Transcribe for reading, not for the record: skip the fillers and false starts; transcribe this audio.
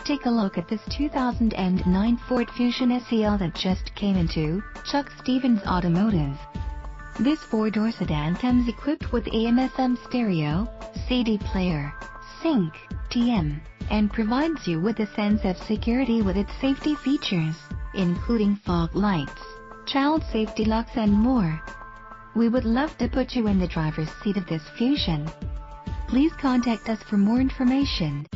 Take a look at this 2009 Ford Fusion SEL that just came into Chuck Stevens Automotive. This four-door sedan comes equipped with AM/FM stereo, CD player, sync, TM, and provides you with a sense of security with its safety features, including fog lights, child safety locks and more. We would love to put you in the driver's seat of this Fusion. Please contact us for more information.